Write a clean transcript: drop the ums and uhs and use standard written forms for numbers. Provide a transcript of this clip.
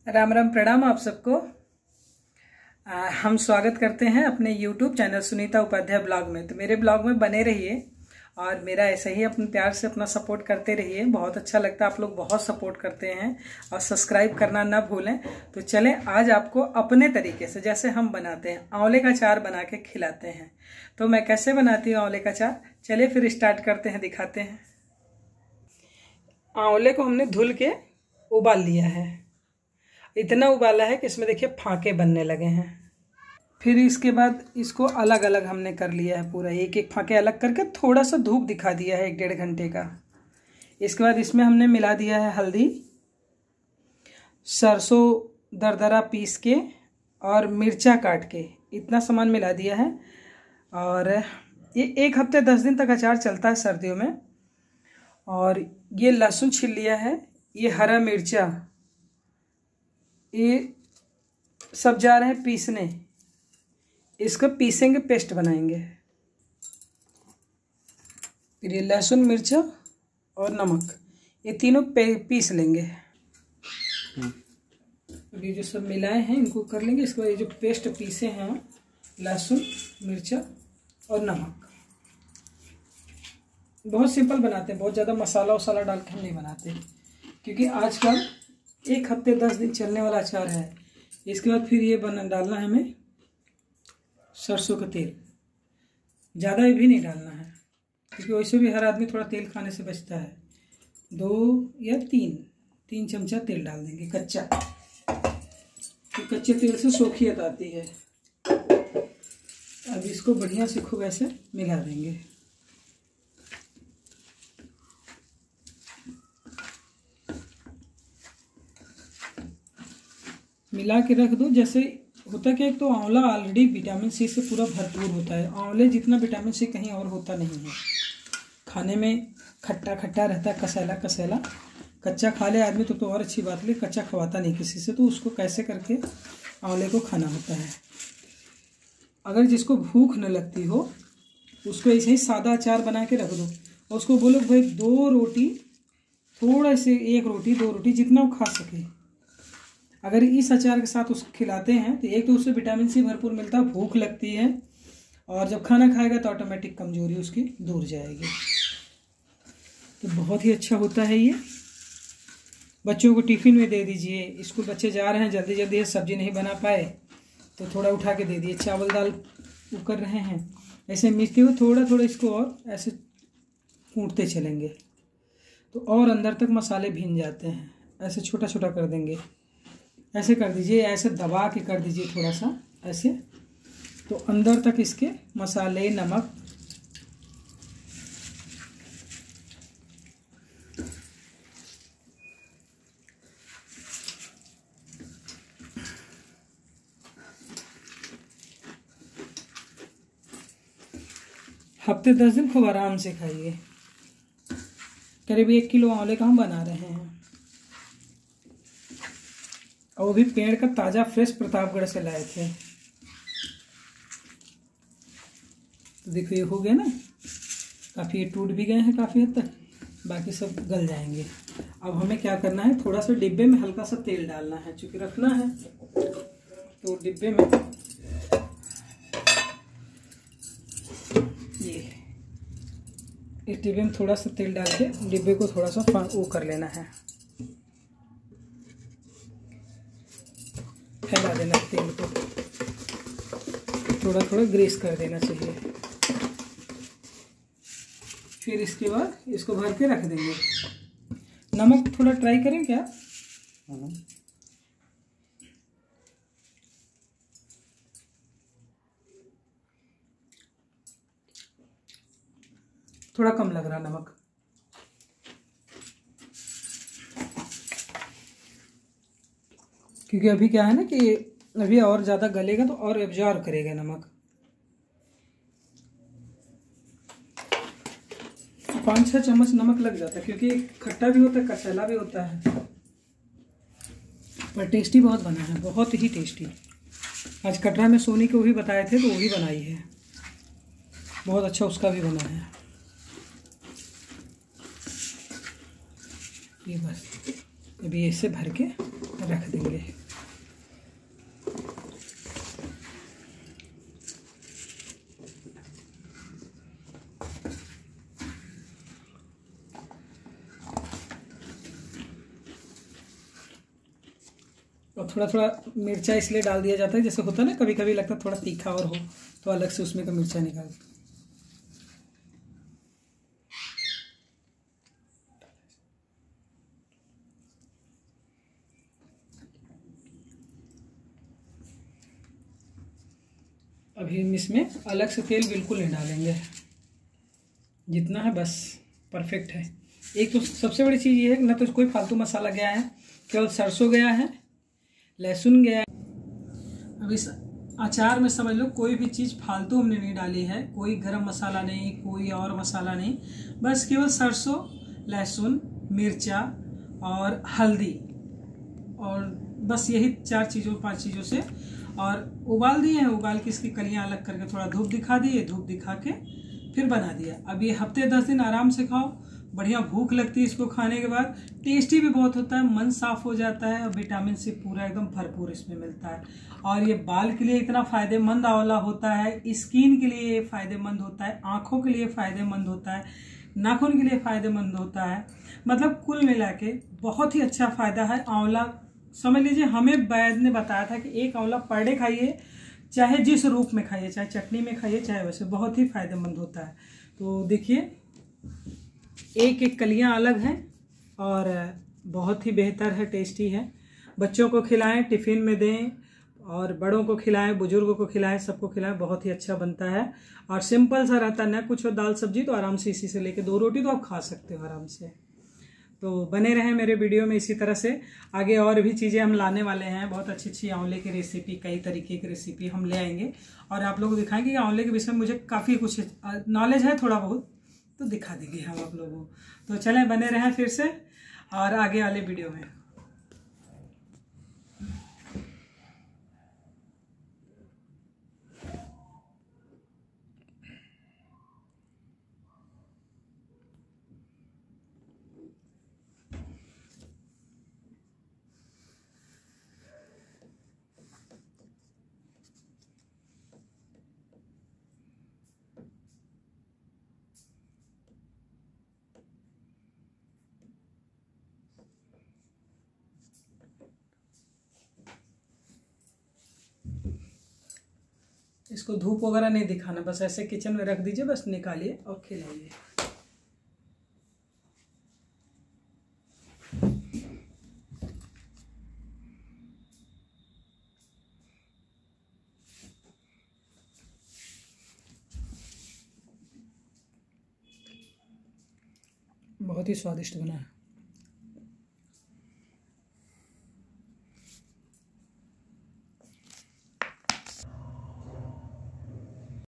राम राम प्रणाम आप सबको। हम स्वागत करते हैं अपने YouTube channel Sunita Upadhyay blog में। तो मेरे ब्लॉग में बने रहिए और मेरा ऐसे ही अपने प्यार से अपना सपोर्ट करते रहिए। बहुत अच्छा लगता है, आप लोग बहुत सपोर्ट करते हैं और सब्सक्राइब करना ना भूलें। तो चलें, आज आपको अपने तरीके से जैसे हम बनाते हैं आंवले का अचार बना के खिलाते हैं। तो मैं कैसे बनाती हूँ आंवले का अचार, चलिए फिर स्टार्ट करते हैं, दिखाते हैं। आंवले को हमने धुल के उबाल लिया है। इतना उबाला है कि इसमें देखिए फाके बनने लगे हैं। फिर इसके बाद इसको अलग अलग हमने कर लिया है, पूरा एक एक फाके अलग करके थोड़ा सा धूप दिखा दिया है 1-1.5 घंटे का। इसके बाद इसमें हमने मिला दिया है हल्दी, सरसों दरदरा पीस के और मिर्चा काट के, इतना सामान मिला दिया है। और ये 1 हफ्ते 10 दिन तक अचार चलता है सर्दियों में। और ये लहसुन छील लिया है, ये हरा मिर्चा, ये सब जा रहे हैं पीसने। इसको पीसेंगे, पेस्ट बनाएंगे। फिर ये लहसुन मिर्चा और नमक, ये तीनों पीस लेंगे। अब ये जो सब मिलाए हैं इनको कर लेंगे। इसके बाद ये जो पेस्ट पीसे हैं लहसुन मिर्चा और नमक, बहुत सिंपल बनाते हैं, बहुत ज़्यादा मसाला वसाला डाल के हम नहीं बनाते, क्योंकि आजकल 1 हफ्ते 10 दिन चलने वाला अचार है। इसके बाद फिर ये डालना है हमें सरसों का तेल। ज़्यादा भी नहीं डालना है, क्योंकि वैसे भी हर आदमी थोड़ा तेल खाने से बचता है। 2 या 3 चमचा तेल डाल देंगे कच्चा, तो कच्चे तेल से सोखियत आती है। अब इसको बढ़िया से खूब ऐसे मिला देंगे। मिला के रख दो। जैसे होता क्या, एक तो आंवला ऑलरेडी विटामिन सी से पूरा भरपूर होता है। आंवले जितना विटामिन सी कहीं और होता नहीं है। खाने में खट्टा खट्टा रहता है, कसेला कसेला। कच्चा खा ले आदमी तो और अच्छी बात, ले कच्चा खवाता नहीं किसी से, तो उसको कैसे करके आंवले को खाना होता है। अगर जिसको भूख न लगती हो उसको ऐसे ही सादा अचार बना के रख दो और उसको बोलो भाई 2 रोटी, थोड़ा से 1 रोटी 2 रोटी जितना वो खा सके। अगर इस अचार के साथ उसको खिलाते हैं तो एक तो उससे विटामिन सी भरपूर मिलता है, भूख लगती है, और जब खाना खाएगा तो ऑटोमेटिक कमजोरी उसकी दूर जाएगी। तो बहुत ही अच्छा होता है ये। बच्चों को टिफ़िन में दे दीजिए। स्कूल बच्चे जा रहे हैं, जल्दी जल्दी सब्जी नहीं बना पाए तो थोड़ा उठा के दे दिए। चावल दाल वो कर रहे हैं, ऐसे मिलते हुए थोड़ा थोड़ा इसको और ऐसे कूटते चलेंगे तो और अंदर तक मसाले भीन जाते हैं। ऐसे छोटा छोटा कर देंगे, ऐसे कर दीजिए, ऐसे दबा के कर दीजिए थोड़ा सा ऐसे, तो अंदर तक इसके मसाले नमक हफ्ते 10 दिन खूब आराम से खाइए। करीब 1 किलो आंवले का हम बना रहे हैं, और वो भी पेड़ का ताज़ा फ्रेश प्रतापगढ़ से लाए थे। तो देखो ये हो गया ना, काफ़ी ये टूट भी गए हैं काफ़ी हद तक, बाकी सब गल जाएंगे। अब हमें क्या करना है, थोड़ा सा डिब्बे में हल्का सा तेल डालना है, चूँकि रखना है। तो डिब्बे में इस डिब्बे में थोड़ा सा तेल डाल के डिब्बे को थोड़ा सा वो कर लेना है, फैला देना तेल को, थोड़ा थोड़ा ग्रीस कर देना चाहिए। फिर इसके बाद इसको भर के रख देंगे। नमक थोड़ा ट्राई करें क्या? थोड़ा कम लग रहा नमक, क्योंकि अभी क्या है ना कि अभी और ज़्यादा गलेगा तो और एब्जॉर्ब करेगा नमक। 5-6 चम्मच नमक लग जाता है, क्योंकि खट्टा भी होता है, कसेला भी होता है, पर टेस्टी बहुत बना है, बहुत ही टेस्टी। आज कटरा में सोनी को भी बताए थे तो वो भी बनाई है, बहुत अच्छा उसका भी बना है। ये बस अभी ऐसे भर के रख देंगे। और थोड़ा थोड़ा मिर्चा इसलिए डाल दिया जाता है, जैसे होता है ना कभी कभी लगता है थोड़ा तीखा और हो तो अलग से उसमें का मिर्चा निकाल। अभी हम इसमें अलग से तेल बिल्कुल नहीं डालेंगे, जितना है बस परफेक्ट है। एक तो सबसे बड़ी चीज़ ये है कि ना तो कोई फालतू मसाला गया है, केवल सरसों गया है, लहसुन गया है। अब इस अचार में समझ लो कोई भी चीज़ फालतू हमने नहीं डाली है, कोई गरम मसाला नहीं, कोई और मसाला नहीं, बस केवल सरसों, लहसुन, मिर्चा और हल्दी, और बस यही 4 चीज़ों 5 चीज़ों से, और उबाल दिए हैं। उबाल के इसकी कलियां अलग करके थोड़ा धूप दिखा दिए, धूप दिखा के फिर बना दिया। अब ये हफ्ते 10 दिन आराम से खाओ, बढ़िया भूख लगती है इसको खाने के बाद, टेस्टी भी बहुत होता है, मन साफ हो जाता है और विटामिन सी पूरा एकदम भरपूर इसमें मिलता है। और ये बाल के लिए इतना फायदेमंद आंवला होता है, स्किन के लिए फायदेमंद होता है, आंखों के लिए फायदेमंद होता है, नाखून के लिए फायदेमंद होता है, मतलब कुल मिला के बहुत ही अच्छा फायदा है आंवला। समझ लीजिए हमें वैद्य ने बताया था कि एक आंवला पर डे खाइए, चाहे जिस रूप में खाइए, चाहे चटनी में खाइए चाहे वैसे, बहुत ही फायदेमंद होता है। तो देखिए एक एक कलियां अलग हैं और बहुत ही बेहतर है, टेस्टी है। बच्चों को खिलाएं, टिफ़िन में दें, और बड़ों को खिलाएं, बुजुर्गों को खिलाएं, सबको खिलाएं, बहुत ही अच्छा बनता है और सिंपल सा रहता है, ना कुछ हो, दाल सब्जी तो आराम से इसी से लेके 2 रोटी तो आप खा सकते हो आराम से। तो बने रहें मेरे वीडियो में इसी तरह से, आगे और भी चीज़ें हम लाने वाले हैं, बहुत अच्छी अच्छी आंवले की रेसिपी, कई तरीके की रेसिपी हम ले आएंगे और आप लोगों को दिखाएंगे कि आंवले के विषय में मुझे काफ़ी कुछ नॉलेज है, थोड़ा बहुत तो दिखा देंगे हम आप लोगों को। तो चलें बने रहें फिर से और आगे वाले वीडियो में। इसको धूप वगैरह नहीं दिखाना, बस ऐसे किचन में रख दीजिए, बस निकालिए और खिलाइए। बहुत ही स्वादिष्ट बना है।